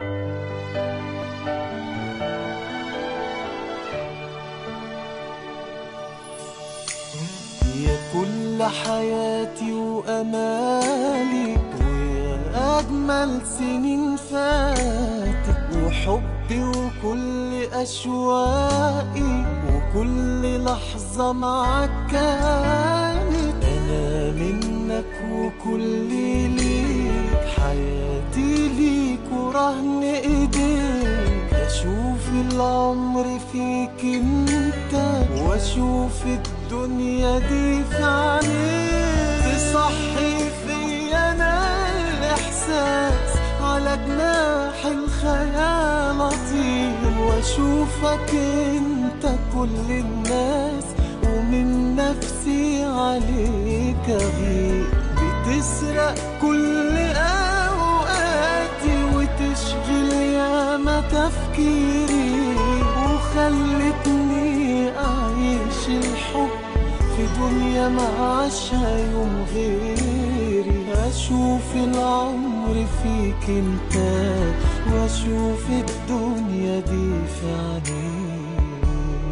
يا كل حياتي وأمالي، ويا أجمل سنين فاتت، وحبي وكل أشواقي، وكل لحظة معاك كانت. أنا منك وكلي ليك، حياتي ليك ورهن إيديك. أشوف العمر فيك انت، وأشوف الدنيا دي في عينيك. تصحي فيا أنا الإحساس، على جناح الخيال أطير، وأشوفك انت كل الناس، ومن نفسي عليك أغير. بتسرق كل أوقاتي، وتشغل ياما تفكيري، وخلتني أعيش الحب في دنيا معاشها يوم غيري. أشوف العمر فيك انت، وأشوف الدنيا دي في عينيك.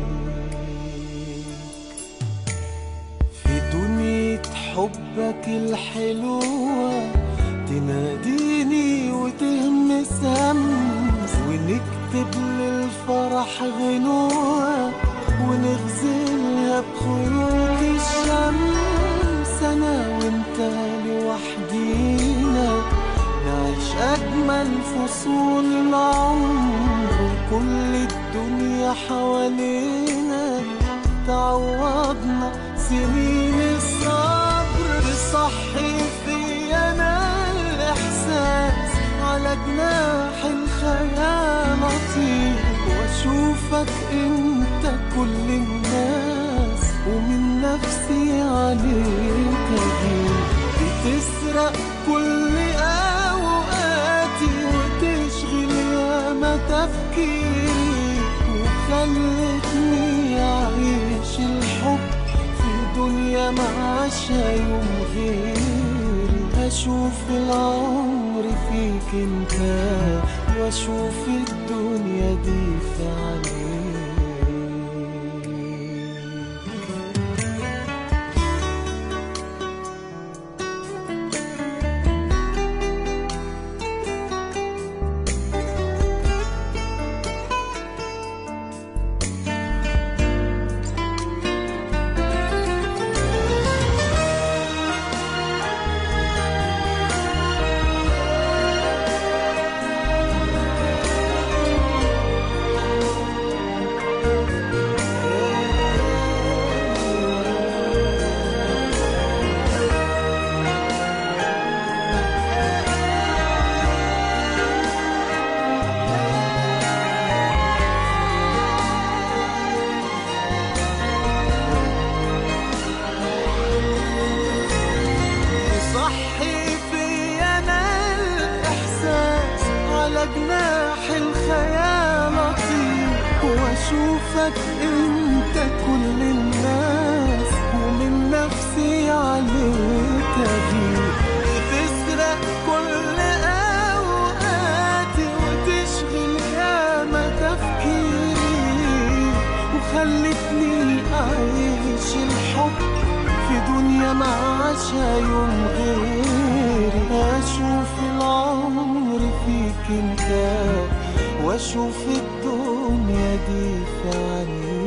في دنيا حبك الحلوة تناديني وتهمس همس، ونكتب للفرح غنوة، ونغزلها بخيوط الشمس. أنا وانت لوحدينا نعيش أجمل فصول العمر، وكل الدنيا حوالينا تعوضنا سنين الصبر. تصحي فيا أنا الإحساس، على جناح الخيال أطير، وأشوفك أنت كل الناس، ومن نفسي عليك أغير. بتسرق كل أوقاتي، وتشغل ياما تفكيري، وخلتني أعيش الحب في دنيا معاشها يوم غيري. أشوف العمر فيك انت، وأشوف الدنيا دي في عينيك. جناح الخيال أطير، وأشوفك أنت كل الناس، ومن نفسي عليك أغير. بتسرق كل أوقاتي، وتشغل ياما تفكيري، وخلتني أعيش الحب في دنيا معاشها يوم غيري. أشوف العمر فيك انت، واشوف الدنيا دي في عينيك.